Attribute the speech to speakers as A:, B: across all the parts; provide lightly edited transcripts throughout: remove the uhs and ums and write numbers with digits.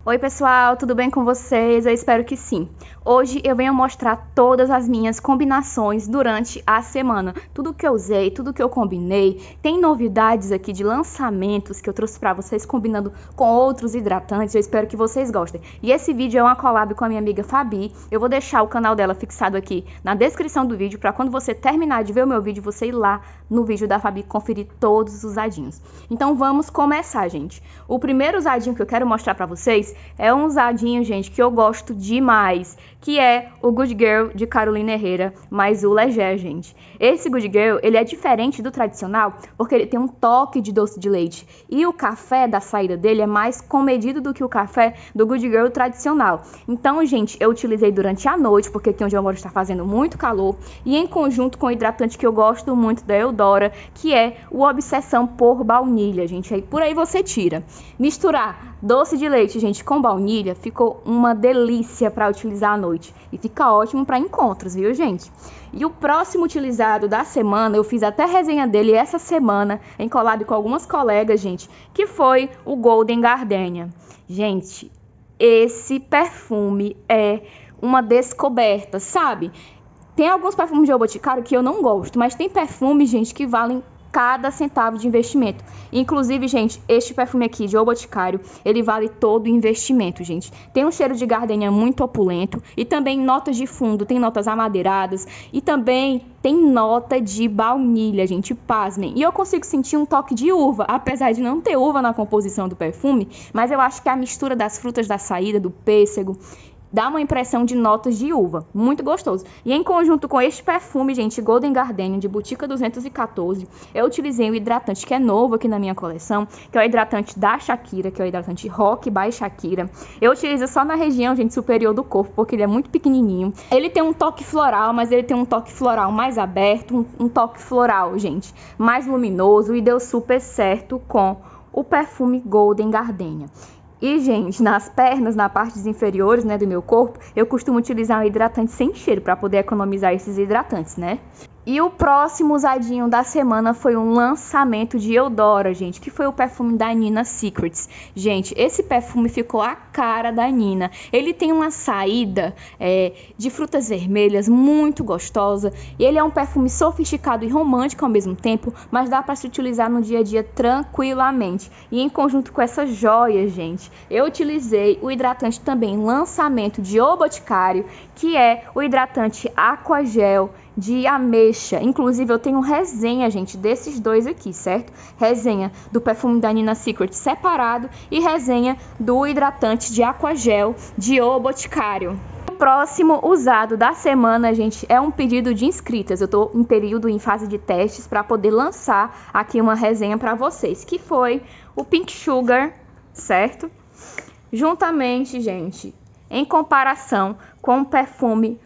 A: Oi pessoal, tudo bem com vocês? Eu espero que sim. Hoje eu venho mostrar todas as minhas combinações durante a semana. Tudo que eu usei, tudo que eu combinei. Tem novidades aqui de lançamentos que eu trouxe para vocês combinando com outros hidratantes. Eu espero que vocês gostem. E esse vídeo é uma collab com a minha amiga Fabi. Eu vou deixar o canal dela fixado aqui na descrição do vídeo para quando você terminar de ver o meu vídeo, você ir lá no vídeo da Fabi conferir todos os usadinhos. Então vamos começar, gente. O primeiro usadinho que eu quero mostrar para vocês é um usadinho, gente, que eu gosto demais, que é o Good Girl de Carolina Herrera, mais o Leger, gente. Esse Good Girl, ele é diferente do tradicional, porque ele tem um toque de doce de leite. E o café da saída dele é mais comedido do que o café do Good Girl tradicional. Então, gente, eu utilizei durante a noite, porque aqui onde eu moro está fazendo muito calor, e em conjunto com o hidratante que eu gosto muito da Eudora, que é o Obsessão por Baunilha, gente. Aí por aí você tira. Misturar doce de leite, gente, com baunilha ficou uma delícia para utilizar à noite. E fica ótimo para encontros, viu, gente? E o próximo utilizado da semana, eu fiz até resenha dele essa semana, em collab com algumas colegas, gente, que foi o Golden Gardenia. Gente, esse perfume é uma descoberta, sabe? Tem alguns perfumes de O Boticário que eu não gosto, mas tem perfumes, gente, que valem cada centavo de investimento. Inclusive, gente, este perfume aqui de O Boticário, ele vale todo o investimento, gente. Tem um cheiro de gardenia muito opulento e também notas de fundo, tem notas amadeiradas e também tem nota de baunilha, gente, pasmem. E eu consigo sentir um toque de uva, apesar de não ter uva na composição do perfume, mas eu acho que a mistura das frutas da saída, do pêssego, dá uma impressão de notas de uva, muito gostoso. E em conjunto com este perfume, gente, Golden Gardenia de Botica 214, eu utilizei um hidratante que é novo aqui na minha coleção, que é o hidratante da Shakira, que é o hidratante Rock by Shakira. Eu utilizo só na região, gente, superior do corpo, porque ele é muito pequenininho. Ele tem um toque floral, mas ele tem um toque floral mais aberto, um toque floral, gente, mais luminoso, e deu super certo com o perfume Golden Gardenia. E, gente, nas pernas, na partes inferiores, né, do meu corpo, eu costumo utilizar um hidratante sem cheiro para poder economizar esses hidratantes, né? E o próximo usadinho da semana foi um lançamento de Eudora, gente, que foi o perfume da Nina Secrets. Gente, esse perfume ficou a cara da Nina. Ele tem uma saída de frutas vermelhas muito gostosa. E ele é um perfume sofisticado e romântico ao mesmo tempo, mas dá para se utilizar no dia a dia tranquilamente. E em conjunto com essas joias, gente, eu utilizei o hidratante também lançamento de O Boticário, que é o hidratante Aquagel de ameixa. Inclusive eu tenho resenha, gente, desses dois aqui, certo? Resenha do perfume da Nina Secret separado e resenha do hidratante de Aquagel de O Boticário. O próximo usado da semana, gente, é um pedido de inscritas. Eu tô em período, em fase de testes, para poder lançar aqui uma resenha para vocês, que foi o Pink Sugar, certo? Juntamente, gente, em comparação com o perfume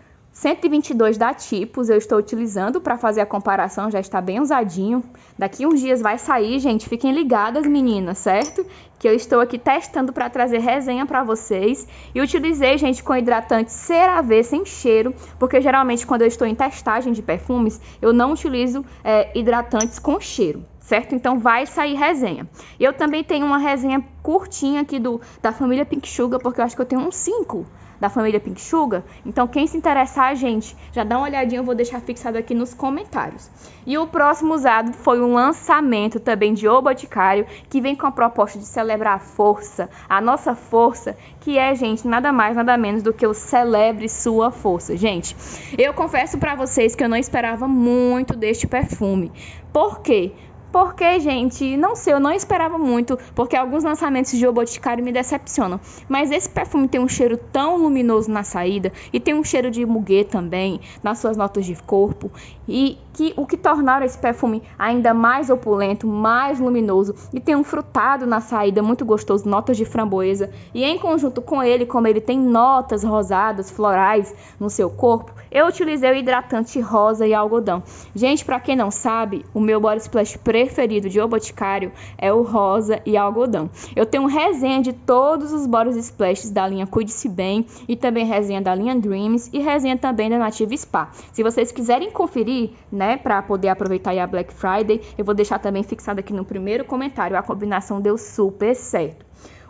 A: 122 da Tipos, eu estou utilizando para fazer a comparação, já está bem usadinho. Daqui uns dias vai sair, gente, fiquem ligadas, meninas, certo? Que eu estou aqui testando para trazer resenha para vocês. E utilizei, gente, com hidratante CeraVe sem cheiro, porque geralmente quando eu estou em testagem de perfumes, eu não utilizo hidratantes com cheiro, certo? Então vai sair resenha. Eu também tenho uma resenha curtinha aqui da família Pink Sugar, porque eu acho que eu tenho uns 5 da família Pink Sugar. Então quem se interessar, gente, já dá uma olhadinha, eu vou deixar fixado aqui nos comentários. E o próximo usado foi um lançamento também de O Boticário, que vem com a proposta de celebrar a força, a nossa força, que é, gente, nada mais, nada menos do que o Celebre Sua Força. Gente, eu confesso pra vocês que eu não esperava muito deste perfume. Por quê? Porque, gente, não sei, eu não esperava muito, porque alguns lançamentos de O Boticário me decepcionam. Mas esse perfume tem um cheiro tão luminoso na saída e tem um cheiro de muguê também nas suas notas de corpo. E o que tornaram esse perfume ainda mais opulento, mais luminoso. E tem um frutado na saída muito gostoso, notas de framboesa. E em conjunto com ele, como ele tem notas rosadas, florais no seu corpo, eu utilizei o hidratante rosa e algodão. Gente, pra quem não sabe, o meu body splash preferido de O Boticário é o rosa e algodão. Eu tenho resenha de todos os body splashes da linha Cuide-se Bem e também resenha da linha Dreams e resenha também da Nativa Spa. Se vocês quiserem conferir, né, pra poder aproveitar aí a Black Friday, eu vou deixar também fixado aqui no primeiro comentário. A combinação deu super certo.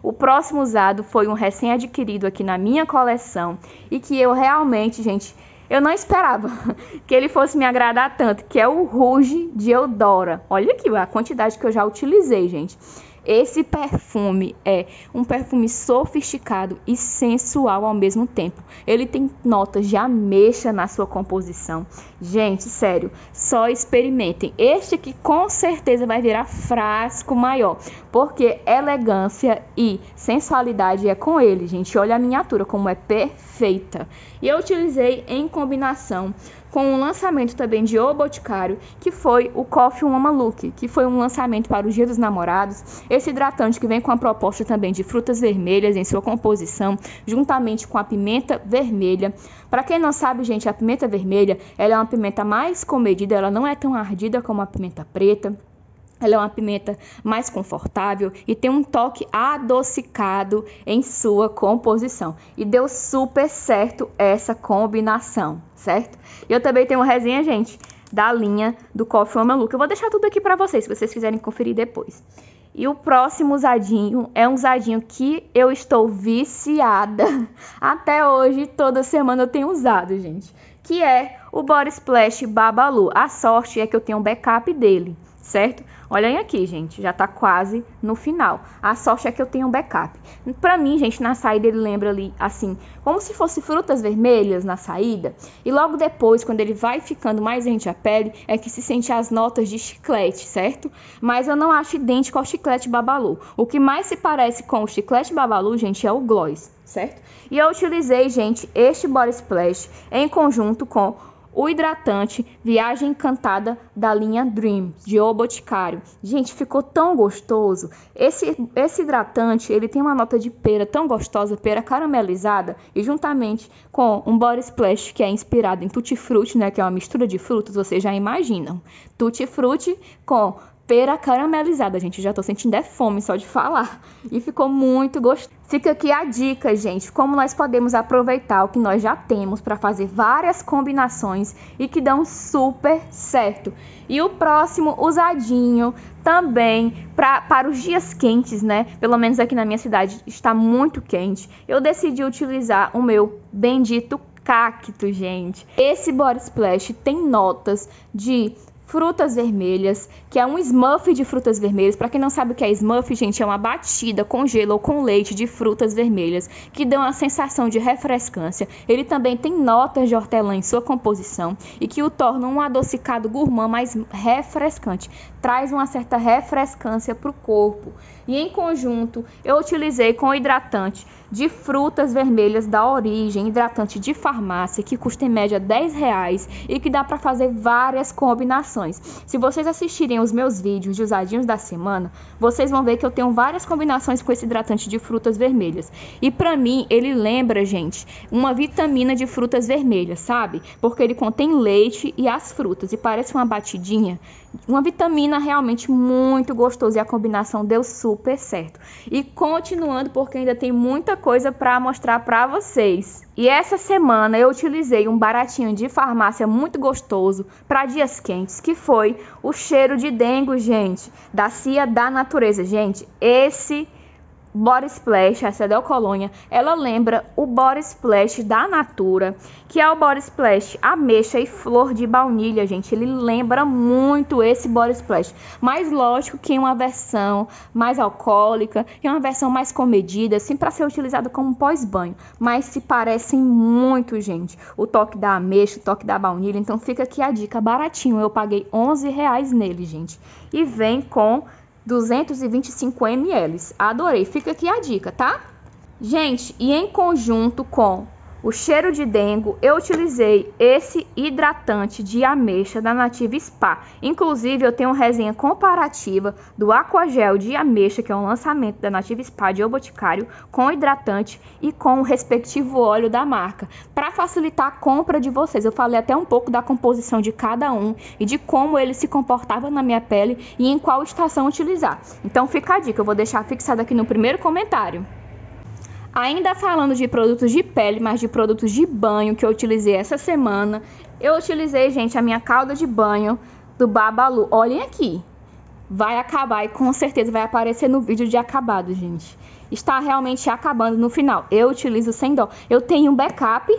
A: O próximo usado foi um recém-adquirido aqui na minha coleção e que eu realmente, gente, eu não esperava que ele fosse me agradar tanto, que é o Rouge de Eudora. Olha aqui a quantidade que eu já utilizei, gente. Esse perfume é um perfume sofisticado e sensual ao mesmo tempo. Ele tem notas de ameixa na sua composição. Gente, sério, só experimentem. Este aqui com certeza vai virar frasco maior, porque elegância e sensualidade é com ele, gente. Olha a miniatura como é perfeita. E eu utilizei em combinação com um lançamento também de O Boticário, que foi o Coffee Woman Look, que foi um lançamento para o Dia dos Namorados. Esse hidratante que vem com a proposta também de frutas vermelhas em sua composição, juntamente com a pimenta vermelha. Para quem não sabe, gente, a pimenta vermelha, ela é uma pimenta mais comedida, ela não é tão ardida como a pimenta preta. Ela é uma pimenta mais confortável e tem um toque adocicado em sua composição. E deu super certo essa combinação, certo? E eu também tenho uma resenha, gente, da linha do Coffee Woman Look. Eu vou deixar tudo aqui para vocês, se vocês quiserem conferir depois. E o próximo usadinho é um usadinho que eu estou viciada. Até hoje, toda semana eu tenho usado, gente. Que é o Body Splash Babalu. A sorte é que eu tenho um backup dele, certo? Olhem aqui, gente, já tá quase no final. A sorte é que eu tenho um backup. Pra mim, gente, na saída ele lembra ali, assim, como se fosse frutas vermelhas na saída. E logo depois, quando ele vai ficando mais rente à pele, é que se sente as notas de chiclete, certo? Mas eu não acho idêntico ao chiclete Babalu. O que mais se parece com o chiclete Babalu, gente, é o gloss, certo? E eu utilizei, gente, este Body Splash em conjunto com o hidratante Viagem Encantada da linha Dream, de O Boticário. Gente, ficou tão gostoso. Esse hidratante, ele tem uma nota de pera tão gostosa, pera caramelizada, e juntamente com um Body Splash que é inspirado em Tutti Frutti, né, que é uma mistura de frutas, vocês já imaginam. Tutti Frutti com pera caramelizada, gente, já tô sentindo fome só de falar. E ficou muito gostoso. Fica aqui a dica, gente, como nós podemos aproveitar o que nós já temos para fazer várias combinações e que dão super certo. E o próximo usadinho também para os dias quentes, né? Pelo menos aqui na minha cidade está muito quente. Eu decidi utilizar o meu bendito cacto, gente. Esse Body Splash tem notas de frutas vermelhas, que é um smoothie de frutas vermelhas. Para quem não sabe o que é smoothie, gente, é uma batida com gelo ou com leite de frutas vermelhas, que dão uma sensação de refrescância. Ele também tem notas de hortelã em sua composição e que o torna um adocicado gourmand mais refrescante. Traz uma certa refrescância para o corpo. E em conjunto, eu utilizei com hidratante de frutas vermelhas da Origem, hidratante de farmácia, que custa em média R$10 e que dá para fazer várias combinações. Se vocês assistirem os meus vídeos de usadinhos da semana, vocês vão ver que eu tenho várias combinações com esse hidratante de frutas vermelhas. E para mim, ele lembra, gente, uma vitamina de frutas vermelhas, sabe? Porque ele contém leite e as frutas e parece uma batidinha. Uma vitamina realmente muito gostosa e a combinação deu super certo. E continuando, porque ainda tem muita coisa para mostrar para vocês. E essa semana eu utilizei um baratinho de farmácia muito gostoso para dias quentes, que foi o cheiro de dengo, gente, da Cia da Natureza. Gente, esse Body Splash, essa Del Colônia, ela lembra o Body Splash da Natura, que é o Body Splash ameixa e flor de baunilha, gente. Ele lembra muito esse Body Splash, mas lógico que é uma versão mais alcoólica, é uma versão mais comedida, assim, para ser utilizada como pós-banho, mas se parecem muito, gente. O toque da ameixa, o toque da baunilha, então fica aqui a dica, baratinho. Eu paguei R$11 nele, gente, e vem com 225 ml. Adorei. Fica aqui a dica, tá? Gente, e em conjunto com o cheiro de dengo, eu utilizei esse hidratante de ameixa da Nativa Spa. Inclusive, eu tenho uma resenha comparativa do Aquagel de ameixa, que é um lançamento da Nativa Spa de O Boticário, com hidratante e com o respectivo óleo da marca, para facilitar a compra de vocês. Eu falei até um pouco da composição de cada um e de como ele se comportava na minha pele e em qual estação utilizar. Então, fica a dica, eu vou deixar fixado aqui no primeiro comentário. Ainda falando de produtos de pele, mas de produtos de banho que eu utilizei essa semana, eu utilizei, gente, a minha calda de banho do Babalu. Olhem aqui. vai acabar e com certeza vai aparecer no vídeo de acabado, gente. Está realmente acabando no final. Eu utilizo sem dó. Eu tenho um backup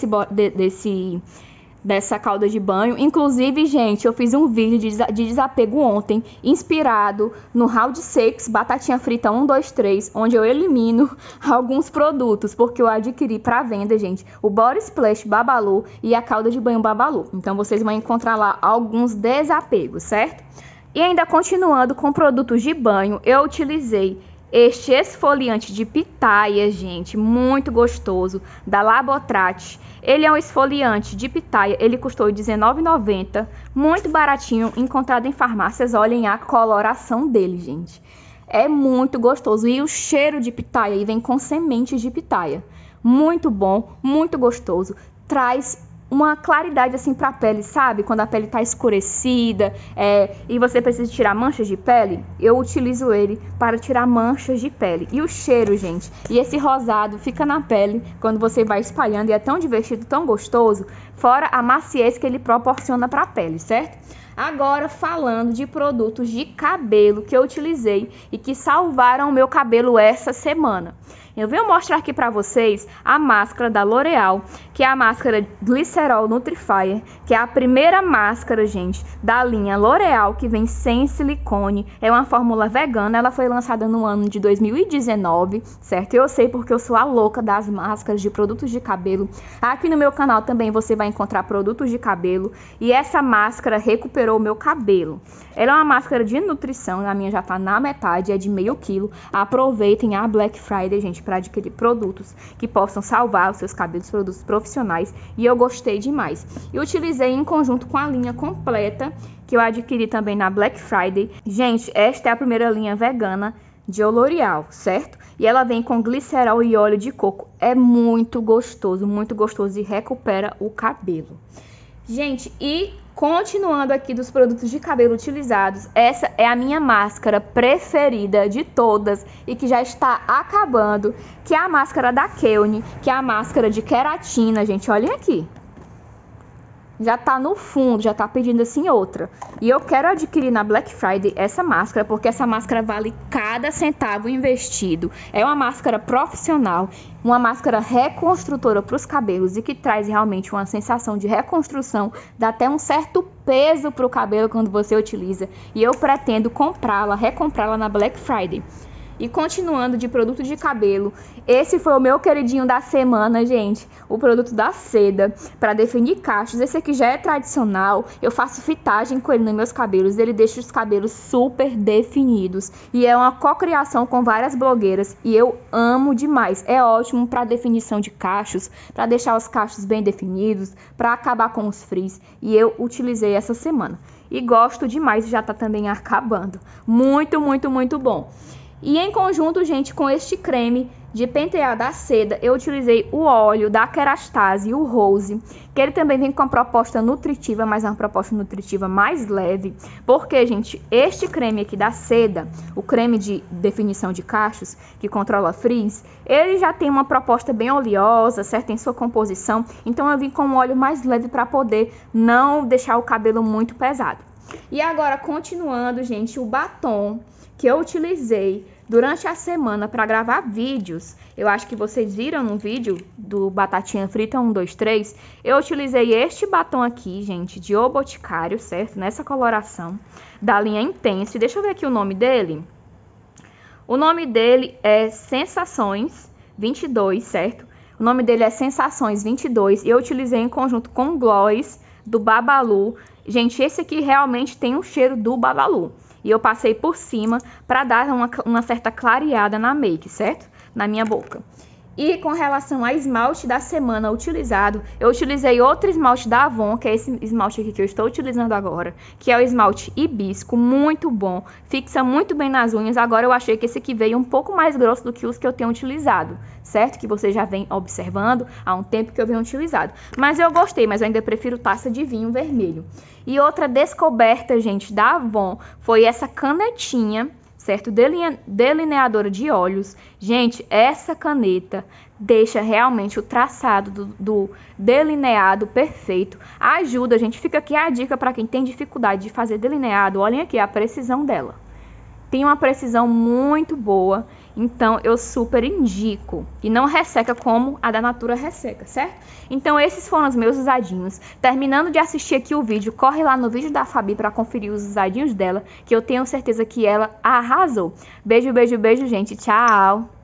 A: dessa calda de banho. Inclusive, gente, eu fiz um vídeo de desapego ontem, inspirado no Round 6 Batatinha Frita 1, 2, 3, onde eu elimino alguns produtos, porque eu adquiri para venda, gente, o Body Splash Babalu e a calda de banho Babalu. Então, vocês vão encontrar lá alguns desapegos, certo? E ainda continuando com produtos de banho, eu utilizei este esfoliante de pitaia, gente, muito gostoso, da Labotrate. Ele é um esfoliante de pitaia, ele custou R$19,90, muito baratinho, encontrado em farmácias. Olhem a coloração dele, gente. É muito gostoso. E o cheiro de pitaia, e vem com sementes de pitaia. Muito bom, muito gostoso. Traz uma claridade assim para a pele, sabe? Quando a pele tá escurecida e você precisa tirar manchas de pele, eu utilizo ele para tirar manchas de pele. E o cheiro, gente, e esse rosado fica na pele quando você vai espalhando e é tão divertido, tão gostoso, fora a maciez que ele proporciona para a pele, certo? Agora, falando de produtos de cabelo que eu utilizei e que salvaram o meu cabelo essa semana. Eu venho mostrar aqui para vocês a máscara da L'Oréal, que é a máscara Glycerol Nutrifier, que é a primeira máscara, gente, da linha L'Oréal, que vem sem silicone. É uma fórmula vegana, ela foi lançada no ano de 2019, certo? Eu sei porque eu sou a louca das máscaras de produtos de cabelo. Aqui no meu canal também você vai encontrar produtos de cabelo, e essa máscara recuperou o meu cabelo. Ela é uma máscara de nutrição, a minha já tá na metade, é de meio quilo. Aproveitem a Black Friday, gente, para adquirir produtos que possam salvar os seus cabelos, produtos profissionais, e eu gostei demais. E utilizei em conjunto com a linha completa, que eu adquiri também na Black Friday. Gente, esta é a primeira linha vegana de L'Oréal, certo? E ela vem com glicerol e óleo de coco. É muito gostoso e recupera o cabelo. Gente, e continuando aqui dos produtos de cabelo utilizados, essa é a minha máscara preferida de todas e que já está acabando, que é a máscara da Kelne, que é a máscara de queratina, gente, olhem aqui. Já tá no fundo, já tá pedindo assim outra. E eu quero adquirir na Black Friday essa máscara, porque essa máscara vale cada centavo investido. É uma máscara profissional, uma máscara reconstrutora para os cabelos e que traz realmente uma sensação de reconstrução, dá até um certo peso para o cabelo quando você utiliza. E eu pretendo comprá-la, recomprá-la na Black Friday. E continuando de produto de cabelo, esse foi o meu queridinho da semana, gente. O produto da Seda, para definir cachos. Esse aqui já é tradicional. Eu faço fitagem com ele nos meus cabelos. Ele deixa os cabelos super definidos. E é uma cocriação com várias blogueiras. E eu amo demais. É ótimo para definição de cachos, para deixar os cachos bem definidos, para acabar com os frizz. E eu utilizei essa semana. E gosto demais, já tá também acabando. Muito, muito, muito bom. E em conjunto, gente, com este creme de pentear da Seda, eu utilizei o óleo da Kerastase, o Rose, que ele também vem com uma proposta nutritiva, mas é uma proposta nutritiva mais leve. Porque, gente, este creme aqui da Seda, o creme de definição de cachos, que controla frizz, ele já tem uma proposta bem oleosa, certo? Em sua composição. Então, eu vim com um óleo mais leve para poder não deixar o cabelo muito pesado. E agora, continuando, gente, o batom que eu utilizei durante a semana para gravar vídeos. Eu acho que vocês viram no vídeo do Batatinha Frita 1, 2, 3. Eu utilizei este batom aqui, gente, de O Boticário, certo? Nessa coloração da linha Intense. Deixa eu ver aqui o nome dele. O nome dele é Sensações 22, certo? O nome dele é Sensações 22. E eu utilizei em conjunto com o Gloss do Babalu. Gente, esse aqui realmente tem o cheiro do Babalu. E eu passei por cima para dar uma certa clareada na make, certo? Na minha boca. E com relação a esmalte da semana utilizado, eu utilizei outro esmalte da Avon, que é esse esmalte aqui que eu estou utilizando agora, que é o esmalte Hibisco, muito bom, fixa muito bem nas unhas. Agora eu achei que esse aqui veio um pouco mais grosso do que os que eu tenho utilizado, certo? Que você já vem observando há um tempo que eu venho utilizado. Mas eu gostei, mas eu ainda prefiro taça de vinho vermelho. E outra descoberta, gente, da Avon, foi essa canetinha, certo? Delineadora de olhos. Gente, essa caneta deixa realmente o traçado do delineado perfeito. Ajuda, gente. Fica aqui a dica para quem tem dificuldade de fazer delineado. Olhem aqui a precisão dela. Tem uma precisão muito boa, então eu super indico. E não resseca como a da Natura resseca, certo? Então esses foram os meus usadinhos. Terminando de assistir aqui o vídeo, corre lá no vídeo da Fabi para conferir os usadinhos dela, que eu tenho certeza que ela arrasou. Beijo, beijo, beijo, gente. Tchau!